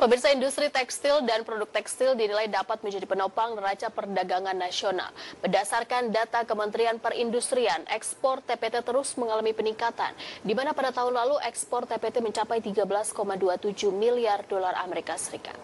Pemirsa, industri tekstil dan produk tekstil dinilai dapat menjadi penopang neraca perdagangan nasional. Berdasarkan data Kementerian Perindustrian, ekspor TPT terus mengalami peningkatan, di mana pada tahun lalu ekspor TPT mencapai 13,27 miliar dolar Amerika Serikat.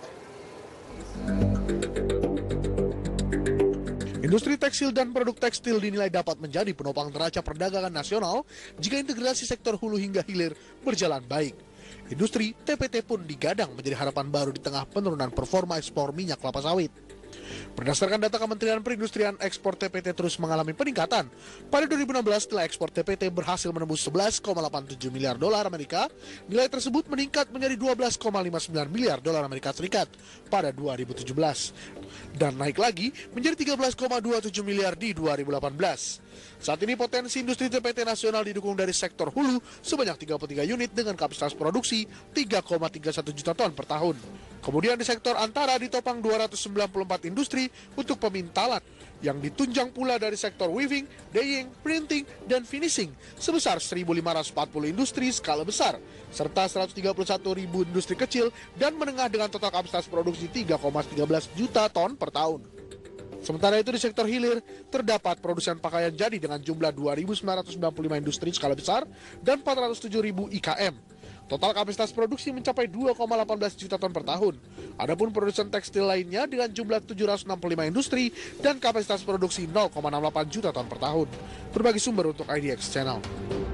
Industri tekstil dan produk tekstil dinilai dapat menjadi penopang neraca perdagangan nasional jika integrasi sektor hulu hingga hilir berjalan baik. Industri TPT pun digadang menjadi harapan baru di tengah penurunan performa ekspor minyak kelapa sawit. Berdasarkan data Kementerian Perindustrian, ekspor TPT terus mengalami peningkatan. Pada 2016, setelah ekspor TPT berhasil menembus 11,87 miliar dolar Amerika, nilai tersebut meningkat menjadi 12,59 miliar dolar Amerika Serikat pada 2017 dan naik lagi menjadi 13,27 miliar di 2018. Saat ini potensi industri TPT nasional didukung dari sektor hulu sebanyak 33 unit dengan kapasitas produksi 3,31 juta ton per tahun. Kemudian di sektor antara ditopang 294 industri untuk pemintalan yang ditunjang pula dari sektor weaving, dyeing, printing, dan finishing sebesar 1.540 industri skala besar serta 131.000 industri kecil dan menengah dengan total kapasitas produksi 3,13 juta ton per tahun. Sementara itu di sektor hilir, terdapat produsen pakaian jadi dengan jumlah 2.995 industri skala besar dan 407.000 IKM. Total kapasitas produksi mencapai 2,18 juta ton per tahun. Adapun produsen tekstil lainnya dengan jumlah 765 industri dan kapasitas produksi 0,68 juta ton per tahun. Berbagi sumber untuk IDX Channel.